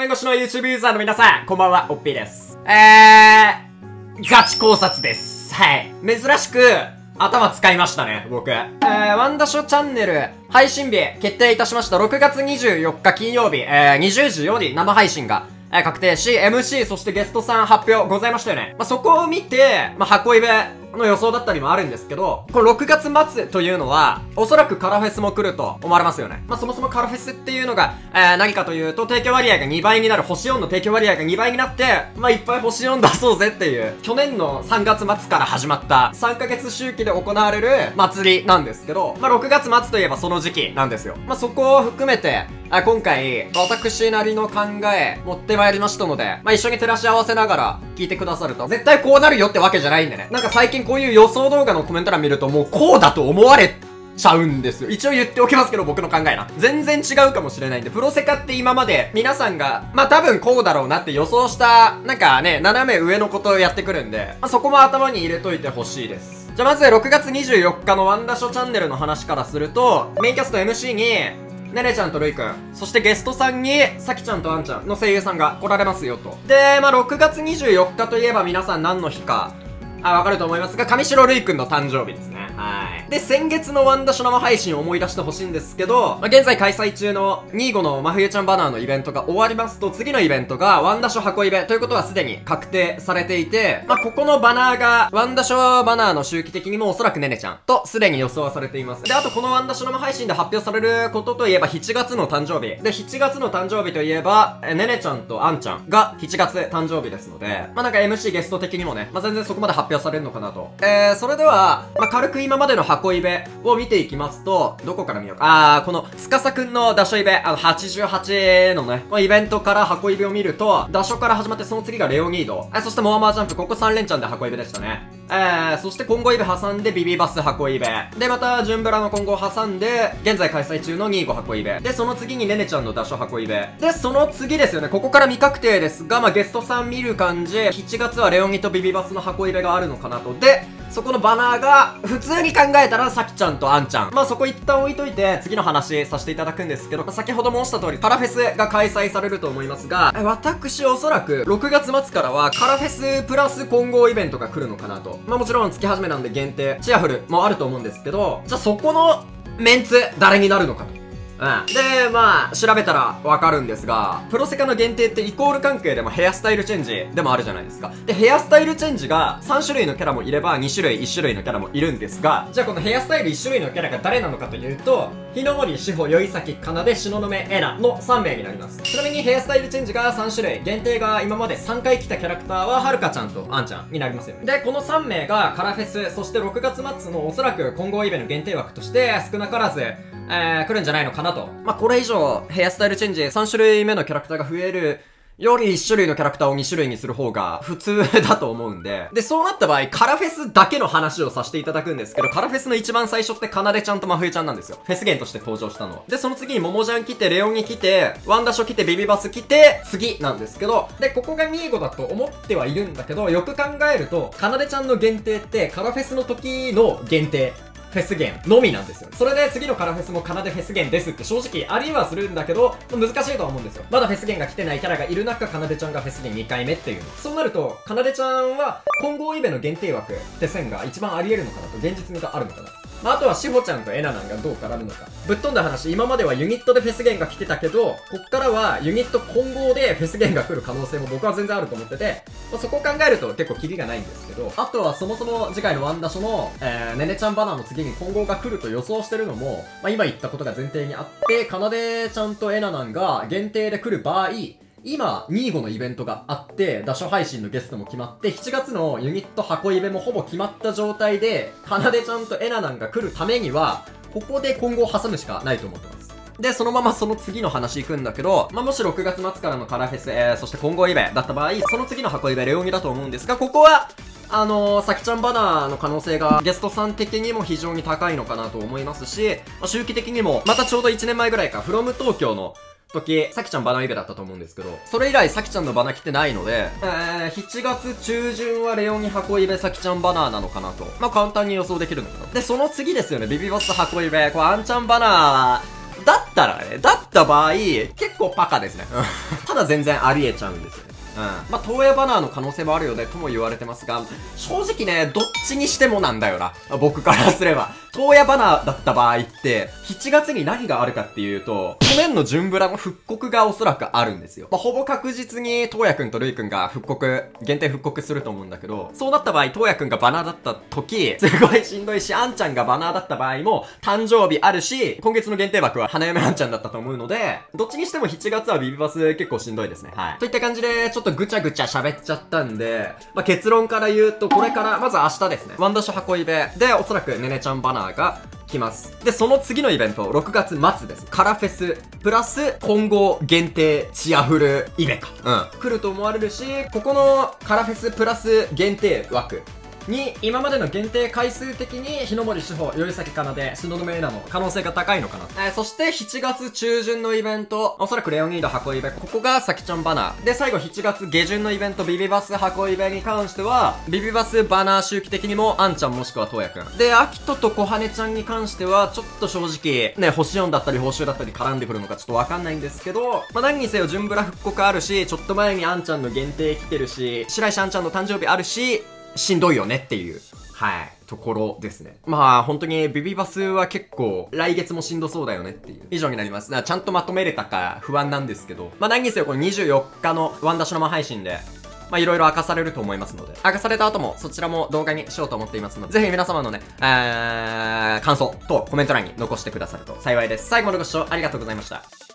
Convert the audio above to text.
面越しの YouTube ユーザーの皆さん、こんばんは、おっぴーです。ガチ考察です。はい。珍しく、頭使いましたね、僕。ワンダショチャンネル、配信日、決定いたしました。6月24日金曜日、20時より生配信が、確定し、MC、そしてゲストさん発表ございましたよね。そこを見て、箱イベの予想だったりもあるんですけど、この6月末というのは、おそらくカラフェスも来ると思われますよね。そもそもカラフェスっていうのが、何かというと、提供割合が2倍になる、星4の提供割合が2倍になって、いっぱい星4出そうぜっていう、去年の3月末から始まった3ヶ月周期で行われる祭りなんですけど、6月末といえばその時期なんですよ。そこを含めて、今回、私なりの考え、持ってまいりましたので、一緒に照らし合わせながら聞いてくださると、絶対こうなるよってわけじゃないんでね。なんか最近こういう予想動画のコメント欄見ると、もうこうだと思われちゃうんですよ。一応言っておきますけど、僕の考えな。全然違うかもしれないんで、プロセカって今まで皆さんが、多分こうだろうなって予想した、なんかね、斜め上のことをやってくるんで、そこも頭に入れといてほしいです。じゃあまず6月24日のワンダショチャンネルの話からすると、メインキャスト MC に、ねねちゃんとるいくん、そしてゲストさんに、さきちゃんとあんちゃんの声優さんが来られますよと。で、6月24日といえば皆さん何の日か、わかると思いますが、上白るいくんの誕生日ですね。はい。で、先月のワンダショ生配信を思い出してほしいんですけど、現在開催中の25の真冬ちゃんバナーのイベントが終わりますと、次のイベントがワンダショ箱イベということはすでに確定されていて、ここのバナーが、ワンダショバナーの周期的にもおそらくねねちゃんとすでに予想はされています。で、あとこのワンダショ生配信で発表されることといえば7月の誕生日。で、7月の誕生日といえば、ねねちゃんとあんちゃんが7月誕生日ですので、なんか MC ゲスト的にもね、全然そこまで発表されるのかなと。それでは、軽く今までの箱イベを見ていきますと、どこから見ようか。この、つかさくんのダショイベ、88のね、イベントから箱イベを見ると、ダショから始まってその次がレオニード。そしてモアマージャンプ、ここ3連チャンで箱イベでしたね。そして混合イベ挟んでビビバス箱イベ。で、また、ジュンブラの混合挟んで、現在開催中の25箱イベ。で、その次にねねちゃんのダショ箱イベ。で、その次ですよね。ここから未確定ですが、ゲストさん見る感じ、7月はレオニとビビバスの箱イベがあるのかなと。で、そこのバナーが、普通に考えたら、さきちゃんとあんちゃん。そこ一旦置いといて、次の話させていただくんですけど、先ほど申した通り、カラフェスが開催されると思いますが、私おそらく、6月末からは、カラフェスプラス混合イベントが来るのかなと。もちろん月始めなんで限定、チアフルもあると思うんですけど、じゃあそこのメンツ、誰になるのかと。で、調べたらわかるんですが、プロセカの限定ってイコール関係でもヘアスタイルチェンジでもあるじゃないですか。で、ヘアスタイルチェンジが3種類のキャラもいれば2種類、1種類のキャラもいるんですが、じゃあこのヘアスタイル1種類のキャラが誰なのかというと、日の森、志保、よいさき、かなで、しののめ、えなの3名になります。ちなみにヘアスタイルチェンジが3種類、限定が今まで3回来たキャラクターははるかちゃんとあんちゃんになりますよね。で、この3名がカラフェス、そして6月末のおそらく混合イベント限定枠として少なからず、来るんじゃないのかなと。これ以上、ヘアスタイルチェンジ3種類目のキャラクターが増えるより1種類のキャラクターを2種類にする方が普通だと思うんで。で、そうなった場合、カラフェスだけの話をさせていただくんですけど、カラフェスの一番最初ってかなでちゃんと真冬ちゃんなんですよ。フェスゲンとして登場したのは。で、その次にモモジャン来て、レオンに来て、ワンダショ来て、ビビバス来て、次なんですけど、で、ここが25だと思ってはいるんだけど、よく考えると、かなでちゃんの限定ってカラフェスの時の限定。フェスゲンのみなんですよ。それで次のカラフェスもかなでフェスゲンですって正直ありはするんだけど、難しいとは思うんですよ。まだフェスゲンが来てないキャラがいる中、かなでちゃんがフェスゲン2回目っていうの。そうなると、かなでちゃんは混合イベの限定枠って線が一番あり得るのかなと、現実味があるのかな。あとはしほちゃんとえななんがどう絡むのか。ぶっ飛んだ話、今まではユニットでフェスゲンが来てたけど、こっからはユニット混合でフェスゲンが来る可能性も僕は全然あると思ってて、そこを考えると結構キリがないんですけど、あとはそもそも次回のワンダショの、ねねちゃんバナーの次に混合が来ると予想してるのも、今言ったことが前提にあって、かなでちゃんとえななんが限定で来る場合、今、25のイベントがあって、ダショ配信のゲストも決まって、7月のユニット箱イベもほぼ決まった状態で、かなでちゃんとえななんが来るためには、ここで今後挟むしかないと思ってます。で、そのままその次の話行くんだけど、もし6月末からのカラフェス、そして混合イベだった場合、その次の箱イベレオニだと思うんですが、ここは、さきちゃんバナーの可能性がゲストさん的にも非常に高いのかなと思いますし、周期的にも、またちょうど1年前ぐらいか、フロム東京の時、さきちゃんバナイベだったと思うんですけど、それ以来さきちゃんのバナ来てないので、7月中旬はレオニ箱イベさきちゃんバナーなのかなと。簡単に予想できるのかな。で、その次ですよね、ビビバス箱イベ。あんちゃんバナーだったらね、だった場合、結構バカですね。ただ全然ありえちゃうんですよね。まあ、東野バナーの可能性もあるよね、とも言われてますが、正直ね、どっちにしてもなんだよな。僕からすれば。東野バナーだった場合って、7月に何があるかっていうと、去年の純ブラの復刻がおそらくあるんですよ。まあ、ほぼ確実に、東野くんとルイくんが限定復刻すると思うんだけど、そうなった場合、東野くんがバナーだった時、すごいしんどいし、あんちゃんがバナーだった場合も、誕生日あるし、今月の限定枠は花嫁あんちゃんだったと思うので、どっちにしても7月はビビバス結構しんどいですね。はい。といった感じで、ちょっとぐちゃぐちゃ喋っちゃったんで、まあ、結論から言うと、これから、まず明日ですね。ワンダショ箱イベで、おそらくねねちゃんバナーが、来ます。で、その次のイベント、6月末です。カラフェス、プラス、混合限定チアフルイベか。来ると思われるし、ここのカラフェスプラス限定枠に、今までの限定回数的に、日の森志保、頼崎かなで、東雲エナの可能性が高いのかな。そして、7月中旬のイベント、おそらくレオニード箱イベ、ここがさきちゃんバナー。で、最後7月下旬のイベント、ビビバス箱イベに関しては、ビビバスバナー周期的にも、あんちゃんもしくはとうやくん。で、アキトと小羽ちゃんに関しては、ちょっと正直、ね、星4だったり報酬だったり絡んでくるのかちょっとわかんないんですけど、まあ、何にせよ純ブラ復刻あるし、ちょっと前にあんちゃんの限定来てるし、白石あんちゃんの誕生日あるし、しんどいよねっていう。はい。ところですね。まあ、本当にビビバスは結構、来月もしんどそうだよねっていう。以上になります。ちゃんとまとめれたか不安なんですけど。まあ、何にせよこの24日のワンダシ生配信で、まあ、いろいろ明かされると思いますので。明かされた後も、そちらも動画にしようと思っていますので、ぜひ皆様のね、感想とコメント欄に残してくださると幸いです。最後までご視聴ありがとうございました。